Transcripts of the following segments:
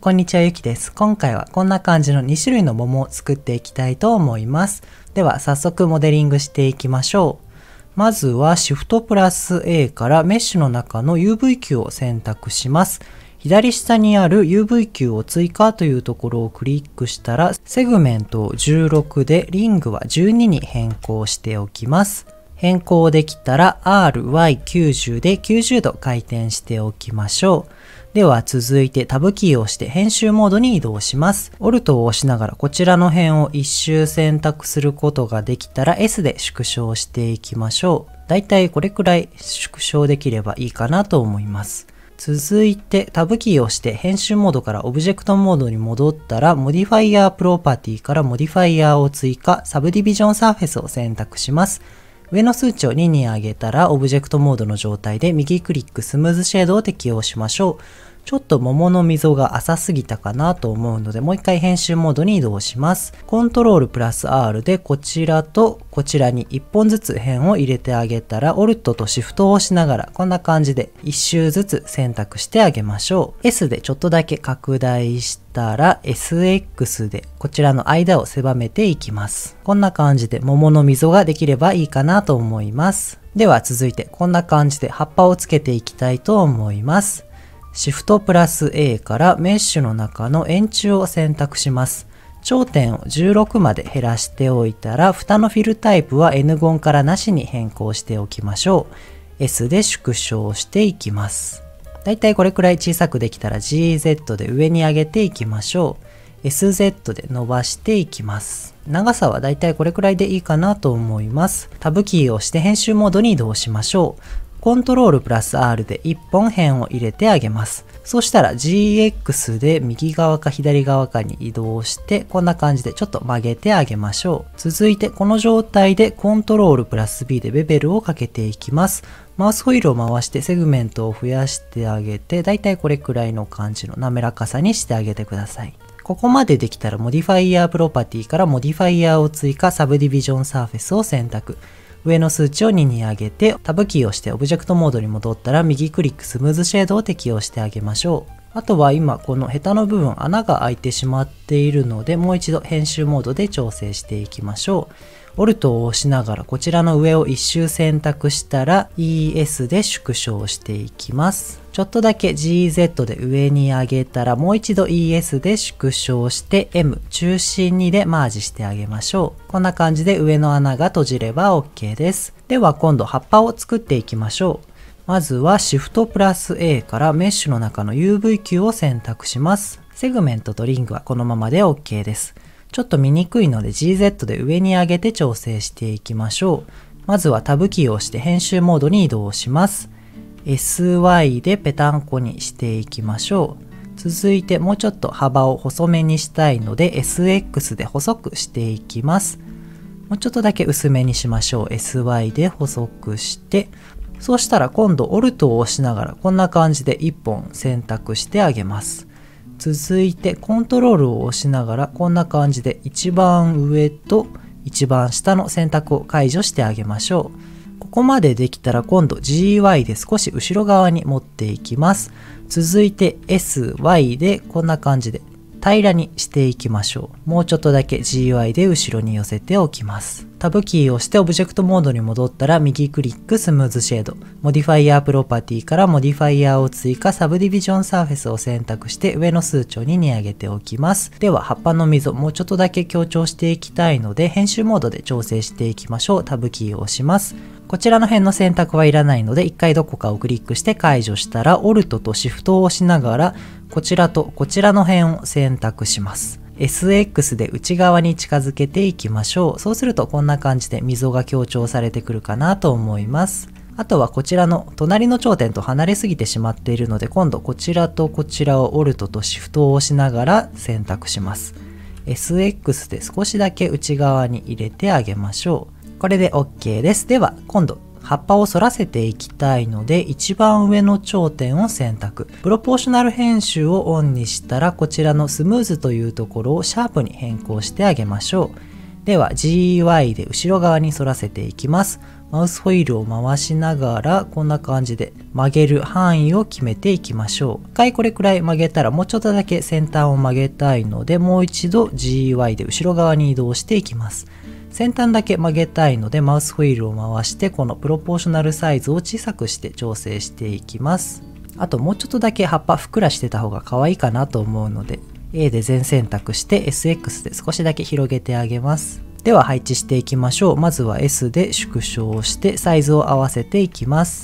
こんにちは、ゆきです。今回はこんな感じの2種類の桃を作っていきたいと思います。では早速モデリングしていきましょう。まずは Shift+A からメッシュの中の UV 球を選択します。左下にある UV 球を追加というところをクリックしたら、セグメントを16でリングは12に変更しておきます。変更できたら RY90 で90度回転しておきましょう。では続いてタブキーを押して編集モードに移動します。Alt を押しながらこちらの辺を一周選択することができたら S で縮小していきましょう。だいたいこれくらい縮小できればいいかなと思います。続いてタブキーを押して編集モードからオブジェクトモードに戻ったらモディファイアプロパティからモディファイアを追加、サブディビジョンサーフェスを選択します。上の数値を2に上げたらオブジェクトモードの状態で右クリックスムーズシェードを適用しましょう。ちょっと桃の溝が浅すぎたかなと思うのでもう一回編集モードに移動します。コントロールプラス R でこちらとこちらに1本ずつ辺を入れてあげたら Alt と Shift を押しながらこんな感じで1周ずつ選択してあげましょう。S でちょっとだけ拡大したら SX でこちらの間を狭めていきます。こんな感じで桃の溝ができればいいかなと思います。では続いてこんな感じで葉っぱをつけていきたいと思います。Shift+A からメッシュの中の円柱を選択します。頂点を16まで減らしておいたら、蓋のフィルタイプは N ゴンからなしに変更しておきましょう。S で縮小していきます。だいたいこれくらい小さくできたら GZ で上に上げていきましょう。SZ で伸ばしていきます。長さはだいたいこれくらいでいいかなと思います。タブキーを押して編集モードに移動しましょう。コントロールプラス R で1本辺を入れてあげます。そしたら GX で右側か左側かに移動してこんな感じでちょっと曲げてあげましょう。続いてこの状態でコントロールプラス B でベベルをかけていきます。マウスホイールを回してセグメントを増やしてあげてだいたいこれくらいの感じの滑らかさにしてあげてください。ここまでできたらモディファイアプロパティからモディファイアを追加、サブディビジョンサーフェスを選択。上の数値を2に上げてタブキーをしてオブジェクトモードに戻ったら右クリックスムーズシェードを適用してあげましょう。あとは今このヘタの部分穴が開いてしまっているのでもう一度編集モードで調整していきましょう。Alt を押しながらこちらの上を一周選択したら ES で縮小していきます。ちょっとだけ GZ で上に上げたらもう一度 ES で縮小して M 中心にでマージしてあげましょう。こんな感じで上の穴が閉じれば OK です。では今度葉っぱを作っていきましょう。まずは Shift+A からメッシュの中の UV 球を選択します。セグメントとリングはこのままで OK です。ちょっと見にくいので GZ で上に上げて調整していきましょう。まずはタブキーを押して編集モードに移動します。SY でペタンコにしていきましょう。続いてもうちょっと幅を細めにしたいので SX で細くしていきます。もうちょっとだけ薄めにしましょう。SY で細くして、そうしたら今度 Alt を押しながらこんな感じで1本選択してあげます。続いてコントロールを押しながらこんな感じで一番上と一番下の選択を解除してあげましょう。ここまでできたら今度 GY で少し後ろ側に持っていきます。続いて SY でこんな感じで平らにしていきましょう。もうちょっとだけ GY で後ろに寄せておきます。タブキーを押してオブジェクトモードに戻ったら右クリックスムーズシェード。モディファイアプロパティからモディファイアを追加、サブディビジョンサーフェスを選択して上の数値を2に上げておきます。では葉っぱの溝もうちょっとだけ強調していきたいので編集モードで調整していきましょう。タブキーを押します。こちらの辺の選択はいらないので一回どこかをクリックして解除したら Alt と Shift を押しながらこちらとこちらの辺を選択します。SX で内側に近づけていきましょう。そうするとこんな感じで溝が強調されてくるかなと思います。あとはこちらの隣の頂点と離れすぎてしまっているので今度こちらとこちらを Alt と Shift を押しながら選択します。SX で少しだけ内側に入れてあげましょう。これで OK です。では今度葉っぱを反らせていきたいので一番上の頂点を選択。プロポーショナル編集をオンにしたらこちらのスムーズというところをシャープに変更してあげましょう。 では GY で後ろ側に反らせていきます。マウスホイールを回しながらこんな感じで曲げる範囲を決めていきましょう。一回これくらい曲げたらもうちょっとだけ先端を曲げたいので、もう一度 GY で後ろ側に移動していきます。先端だけ曲げたいのでマウスホイールを回してこのプロポーショナルサイズを小さくして調整していきます。あともうちょっとだけ葉っぱふっくらしてた方が可愛いかなと思うので A で全選択して SX で少しだけ広げてあげます。では配置していきましょう。まずは S で縮小してサイズを合わせていきます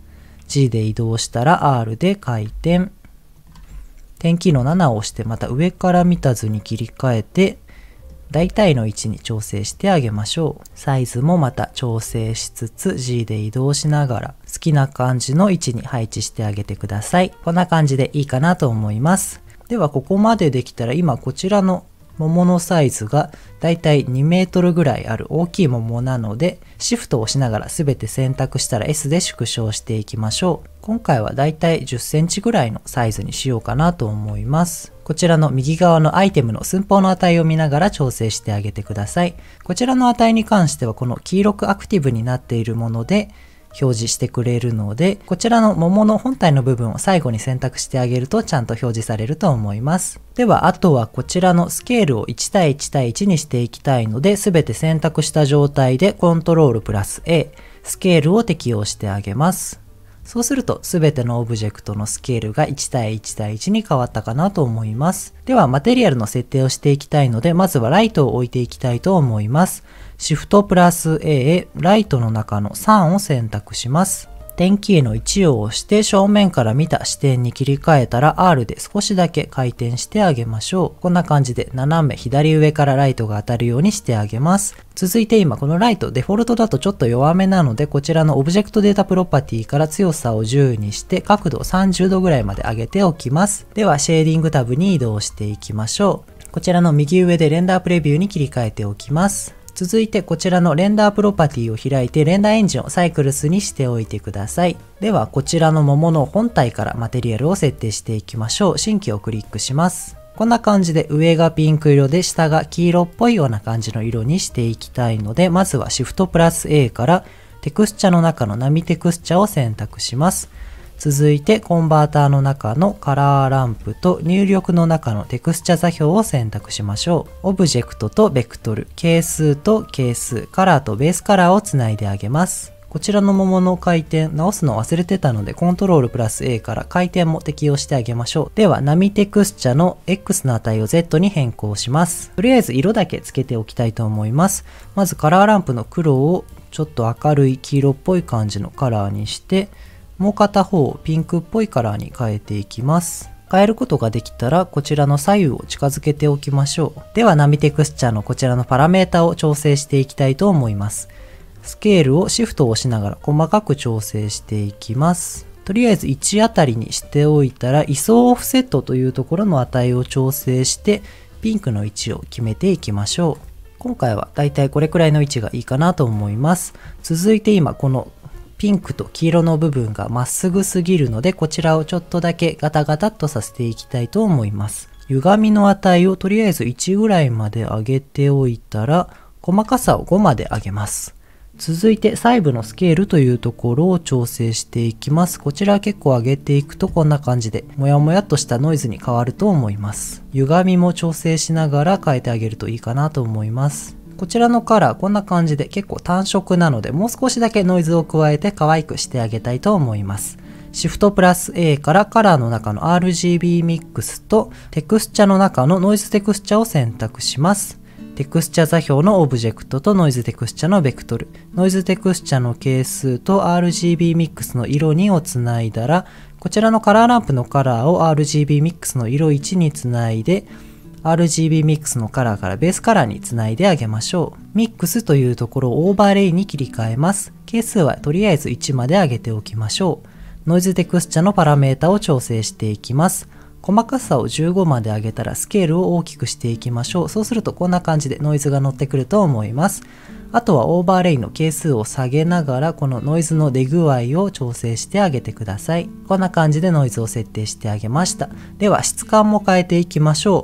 。G で移動したら R で回転。点キーの7を押してまた上から見た図に切り替えて大体の位置に調整してあげましょう。サイズもまた調整しつつ G で移動しながら好きな感じの位置に配置してあげてください。こんな感じでいいかなと思います。ではここまでできたら今こちらの桃のサイズがだいたい2メートルぐらいある大きい桃なのでシフトを押しながら全て選択したら S で縮小していきましょう。今回はだいたい10センチぐらいのサイズにしようかなと思います。こちらの右側のアイテムの寸法の値を見ながら調整してあげてください。こちらの値に関してはこの黄色くアクティブになっているもので表示してくれるので、こちらの桃の本体の部分を最後に選択してあげるとちゃんと表示されると思います。ではあとはこちらのスケールを1対1対1にしていきたいので、全て選択した状態でコントロールプラス A、スケールを適用してあげます。そうすると全てのオブジェクトのスケールが1対1対1に変わったかなと思います。ではマテリアルの設定をしていきたいので、まずはライトを置いていきたいと思います。シフトプラス A、ライトの中の3を選択します。点キーの1を押して正面から見た視点に切り替えたら R で少しだけ回転してあげましょう。こんな感じで斜め左上からライトが当たるようにしてあげます。続いて今このライトデフォルトだとちょっと弱めなので、こちらのオブジェクトデータプロパティから強さを10にして角度30度ぐらいまで上げておきます。ではシェーディングタブに移動していきましょう。こちらの右上でレンダープレビューに切り替えておきます。続いてこちらのレンダープロパティを開いてレンダーエンジンをサイクルスにしておいてください。ではこちらの桃の本体からマテリアルを設定していきましょう。新規をクリックします。こんな感じで上がピンク色で下が黄色っぽいような感じの色にしていきたいので、まずはシフトプラス A からテクスチャの中の波テクスチャを選択します。続いてコンバーターの中のカラーランプと入力の中のテクスチャ座標を選択しましょう。オブジェクトとベクトル、係数と係数、カラーとベースカラーをつないであげます。こちらの桃の回転直すの忘れてたのでコントロールプラス A から回転も適用してあげましょう。では波テクスチャの X の値を Z に変更します。とりあえず色だけつけておきたいと思います。まずカラーランプの黒をちょっと明るい黄色っぽい感じのカラーにして、もう片方をピンクっぽいカラーに変えていきます。変えることができたらこちらの左右を近づけておきましょう。では波テクスチャのこちらのパラメータを調整していきたいと思います。スケールをシフトを押しながら細かく調整していきます。とりあえず1あたりにしておいたら位相オフセットというところの値を調整してピンクの位置を決めていきましょう。今回はだいたいこれくらいの位置がいいかなと思います。続いて今このピンクと黄色の部分がまっすぐすぎるので、こちらをちょっとだけガタガタっとさせていきたいと思います。歪みの値をとりあえず1ぐらいまで上げておいたら、細かさを5まで上げます。続いて細部のスケールというところを調整していきます。こちら結構上げていくとこんな感じでもやもやっとしたノイズに変わると思います。歪みも調整しながら変えてあげるといいかなと思います。こちらのカラーこんな感じで結構単色なので、もう少しだけノイズを加えて可愛くしてあげたいと思います。シフトプラス A からカラーの中の RGB ミックスとテクスチャの中のノイズテクスチャを選択します。テクスチャ座標のオブジェクトとノイズテクスチャのベクトル、ノイズテクスチャの係数と RGB ミックスの色2をつないだら、こちらのカラーランプのカラーを RGB ミックスの色1につないで、RGB ミックスのカラーからベースカラーにつないであげましょう。ミックスというところをオーバーレイに切り替えます。係数はとりあえず1まで上げておきましょう。ノイズテクスチャのパラメータを調整していきます。細かさを15まで上げたらスケールを大きくしていきましょう。そうするとこんな感じでノイズが乗ってくると思います。あとはオーバーレイの係数を下げながらこのノイズの出具合を調整してあげてください。こんな感じでノイズを設定してあげました。では質感も変えていきましょう。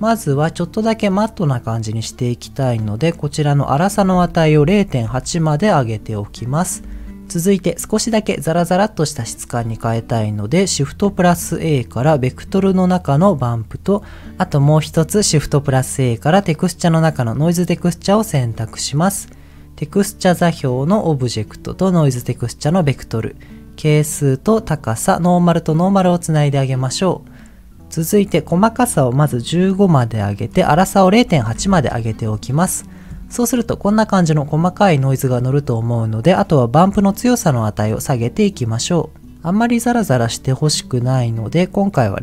まずはちょっとだけマットな感じにしていきたいので、こちらの粗さの値を 0.8 まで上げておきます。続いて少しだけザラザラっとした質感に変えたいので、シフトプラス A からベクトルの中のバンプと、あともう一つシフトプラス A からテクスチャの中のノイズテクスチャを選択します。テクスチャ座標のオブジェクトとノイズテクスチャのベクトル、係数と高さ、ノーマルとノーマルをつないであげましょう。続いて細かさをまず15まで上げて、粗さを 0.8 まで上げておきます。そうするとこんな感じの細かいノイズが乗ると思うので、あとはバンプの強さの値を下げていきましょう。あんまりザラザラしてほしくないので、今回は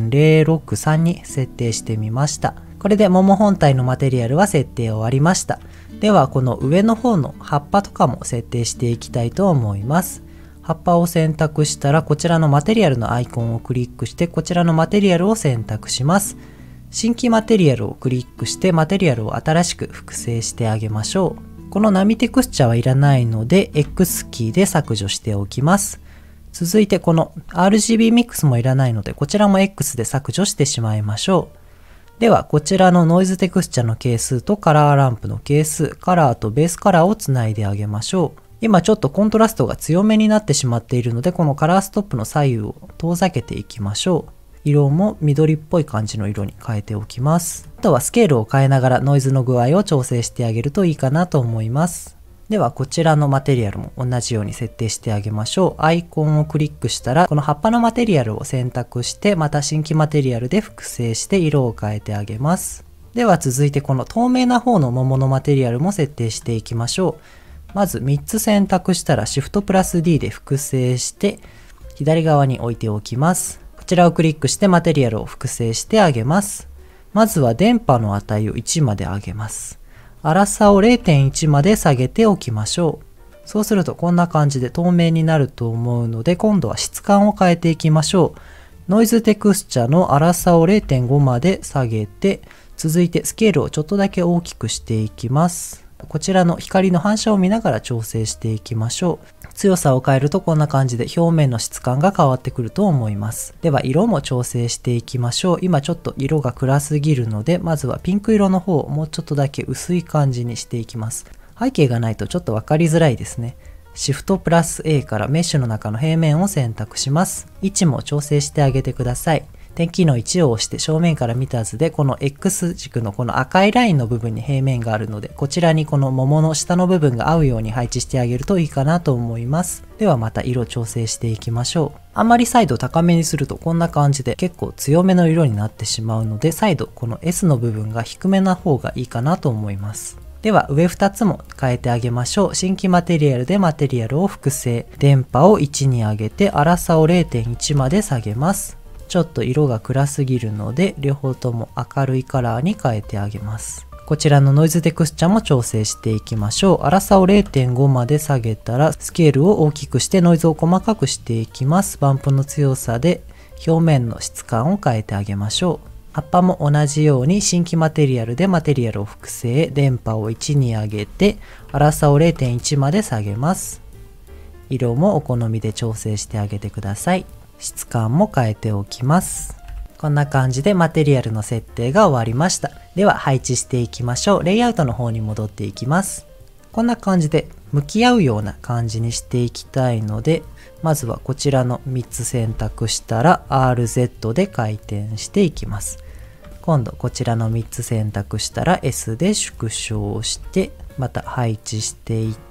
0.063 に設定してみました。これで桃本体のマテリアルは設定終わりました。ではこの上の方の葉っぱとかも設定していきたいと思います。葉っぱを選択したら、こちらのマテリアルのアイコンをクリックして、こちらのマテリアルを選択します。新規マテリアルをクリックしてマテリアルを新しく複製してあげましょう。この波テクスチャはいらないので X キーで削除しておきます。続いてこの RGB ミックスもいらないので、こちらも X で削除してしまいましょう。ではこちらのノイズテクスチャの係数とカラーランプの係数、カラーとベースカラーをつないであげましょう。今ちょっとコントラストが強めになってしまっているので、このカラーストップの左右を遠ざけていきましょう。色も緑っぽい感じの色に変えておきます。あとはスケールを変えながらノイズの具合を調整してあげるといいかなと思います。ではこちらのマテリアルも同じように設定してあげましょう。アイコンをクリックしたら、この葉っぱのマテリアルを選択して、また新規マテリアルで複製して色を変えてあげます。では続いてこの透明な方の桃のマテリアルも設定していきましょう。まず3つ選択したらシフトプラス D で複製して左側に置いておきます。こちらをクリックしてマテリアルを複製してあげます。まずは電波の値を1まで上げます。粗さを 0.1 まで下げておきましょう。そうするとこんな感じで透明になると思うので、今度は質感を変えていきましょう。ノイズテクスチャの粗さを 0.5 まで下げて、続いてスケールをちょっとだけ大きくしていきます。こちらの光の反射を見ながら調整していきましょう。強さを変えるとこんな感じで表面の質感が変わってくると思います。では色も調整していきましょう。今ちょっと色が暗すぎるので、まずはピンク色の方をもうちょっとだけ薄い感じにしていきます。背景がないとちょっと分かりづらいですね。シフトプラス A からメッシュの中の平面を選択します。位置も調整してあげてください。点キーの1を押して正面から見た図で、この X 軸のこの赤いラインの部分に平面があるので、こちらにこの桃の下の部分が合うように配置してあげるといいかなと思います。ではまた色調整していきましょう。あんまり彩度高めにするとこんな感じで結構強めの色になってしまうので、再度この S の部分が低めな方がいいかなと思います。では上2つも変えてあげましょう。新規マテリアルでマテリアルを複製。電波を1に上げて粗さを 0.1 まで下げます。ちょっと色が暗すぎるので、両方とも明るいカラーに変えてあげます。こちらのノイズテクスチャも調整していきましょう。粗さを 0.5 まで下げたら、スケールを大きくしてノイズを細かくしていきます。バンプの強さで表面の質感を変えてあげましょう。葉っぱも同じように新規マテリアルでマテリアルを複製、電波を1に上げて、粗さを 0.1 まで下げます。色もお好みで調整してあげてください。質感も変えておきます。こんな感じでマテリアルの設定が終わりました。では配置していきましょう。レイアウトの方に戻っていきます。こんな感じで向き合うような感じにしていきたいので、まずはこちらの3つ選択したら RZ で回転していきます。今度こちらの3つ選択したら S で縮小して、また配置していって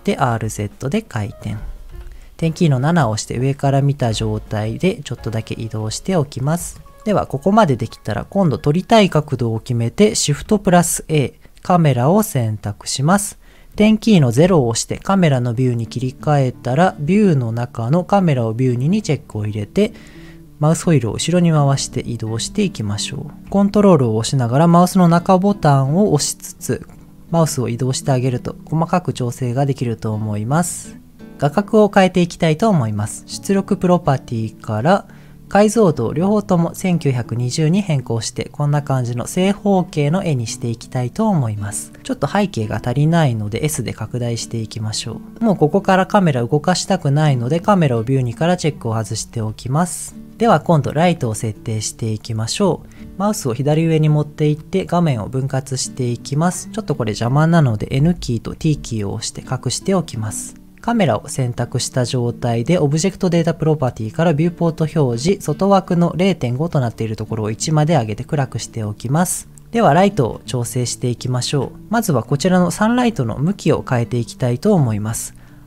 RZ で回転。点キーの7を押して上から見た状態でちょっとだけ移動しておきます。ではここまでできたら今度撮りたい角度を決めてシフトプラス A、カメラを選択します。点キーの0を押してカメラのビューに切り替えたら、ビューの中のカメラをビューにチェックを入れて、マウスホイールを後ろに回して移動していきましょう。コントロールを押しながらマウスの中ボタンを押しつつ、マウスを移動してあげると細かく調整ができると思います。画角を変えていきたいと思います。出力プロパティから解像度を両方とも1920に変更して、こんな感じの正方形の絵にしていきたいと思います。ちょっと背景が足りないので S で拡大していきましょう。もうここからカメラ動かしたくないので、カメラをビューにからチェックを外しておきます。では今度ライトを設定していきましょう。 マウスを左上に持っていって画面を分割していきます。ちょっとこれ邪魔なので N キーと T キーを押して隠しておきます。カメラを選択した状態でオブジェクトデータプロパティからビューポート表示、外枠の 0.5 となっているところを1まで上げて暗くしておきます。ではライトを調整していきましょう。まずはこちらのサンライトの向きを変えていきたいと思います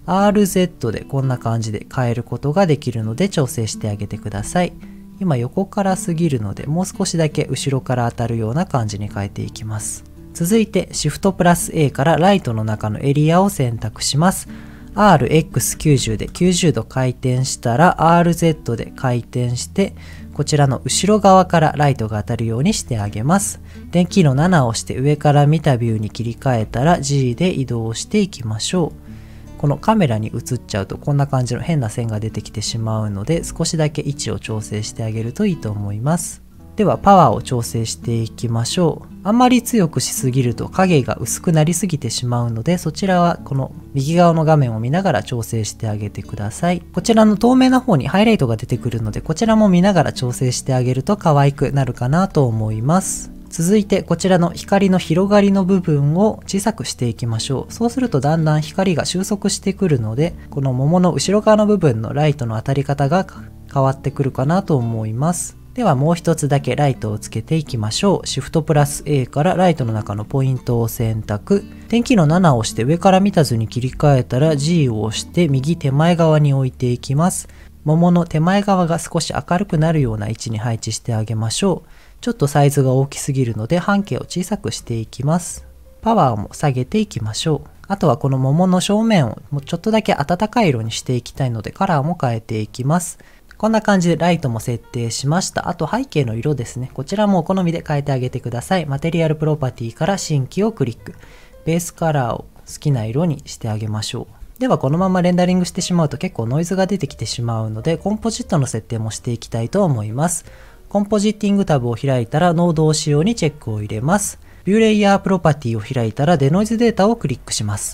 。RZ でこんな感じで変えることができるので調整してあげてください。今横から過ぎるのでもう少しだけ後ろから当たるような感じに変えていきます。続いて Shift+A からライトの中のエリアを選択します。RX90 で90度回転したら RZ で回転してこちらの後ろ側からライトが当たるようにしてあげます。電気の7を押して上から見たビューに切り替えたら G で移動していきましょう。このカメラに映っちゃうとこんな感じの変な線が出てきてしまうので少しだけ位置を調整してあげるといいと思います。ではパワーを調整していきましょう。あんまり強くしすぎると影が薄くなりすぎてしまうのでそちらはこの右側の画面を見ながら調整してあげてください。こちらの透明な方にハイライトが出てくるのでこちらも見ながら調整してあげると可愛くなるかなと思います。続いてこちらの光の広がりの部分を小さくしていきましょう。そうするとだんだん光が収束してくるのでこの桃の後ろ側の部分のライトの当たり方が変わってくるかなと思います。ではもう一つだけライトをつけていきましょう。Shift+A からライトの中のポイントを選択。点キーの7を押して上から見た図に切り替えたら G を押して右手前側に置いていきます。桃の手前側が少し明るくなるような位置に配置してあげましょう。ちょっとサイズが大きすぎるので半径を小さくしていきます。パワーも下げていきましょう。あとはこの桃の正面をもうちょっとだけ暖かい色にしていきたいのでカラーも変えていきます。こんな感じでライトも設定しました。あと背景の色ですね。こちらもお好みで変えてあげてください。マテリアルプロパティから新規をクリック。ベースカラーを好きな色にしてあげましょう。ではこのままレンダリングしてしまうと結構ノイズが出てきてしまうのでコンポジットの設定もしていきたいと思います。コンポジッティングタブを開いたらノードを仕様にチェックを入れます。ビューレイヤープロパティを開いたらデノイズデータをクリックします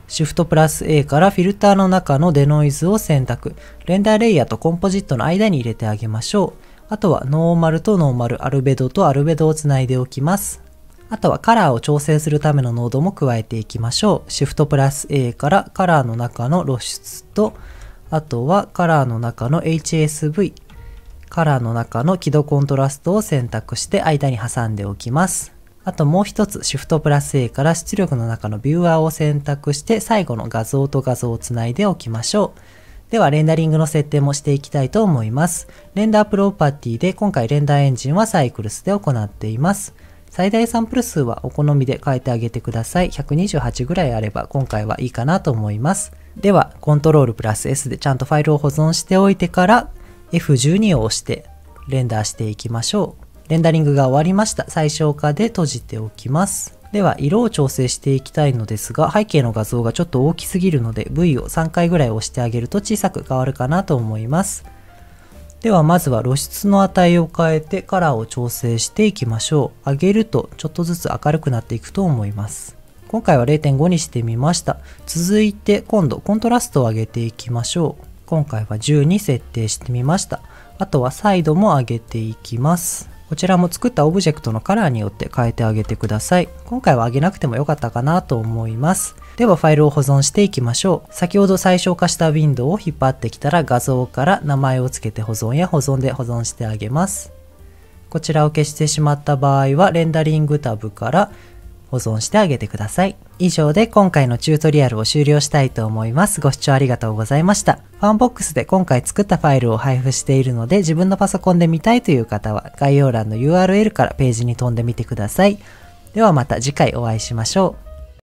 。Shift+A からフィルターの中のデノイズを選択。レンダーレイヤーとコンポジットの間に入れてあげましょう。あとはノーマルとノーマル、アルベドとアルベドをつないでおきます。あとはカラーを調整するためのノードも加えていきましょう。Shift+A からカラーの中の露出と、あとはカラーの中の HSV、カラーの中の輝度コントラストを選択して間に挟んでおきます。あともう一つ Shift+A から出力の中のビューアーを選択して最後の画像と画像をつないでおきましょう。ではレンダリングの設定もしていきたいと思います。レンダープロパティで今回レンダーエンジンはサイクルスで行っています。最大サンプル数はお好みで変えてあげてください。128ぐらいあれば今回はいいかなと思います。ではコントロールプラス S でちゃんとファイルを保存しておいてから F12 を押してレンダーしていきましょう。レンダリングが終わりました。最小化で閉じておきます。では色を調整していきたいのですが背景の画像がちょっと大きすぎるので V を3回ぐらい押してあげると小さく変わるかなと思います。ではまずは露出の値を変えてカラーを調整していきましょう。上げるとちょっとずつ明るくなっていくと思います。今回は 0.5 にしてみました。続いて今度コントラストを上げていきましょう。今回は10に設定してみました。あとはサイドも上げていきます。こちらも作ったオブジェクトのカラーによって変えてあげてください。今回は上げなくてもよかったかなと思います。ではファイルを保存していきましょう。先ほど最小化したウィンドウを引っ張ってきたら画像から名前をつけて保存や保存で保存してあげます。こちらを消してしまった場合はレンダリングタブから保存してあげてください。以上で今回のチュートリアルを終了したいと思います。ご視聴ありがとうございました。ファンボックスで今回作ったファイルを配布しているので自分のパソコンで見たいという方は概要欄の URL からページに飛んでみてください。ではまた次回お会いしましょう。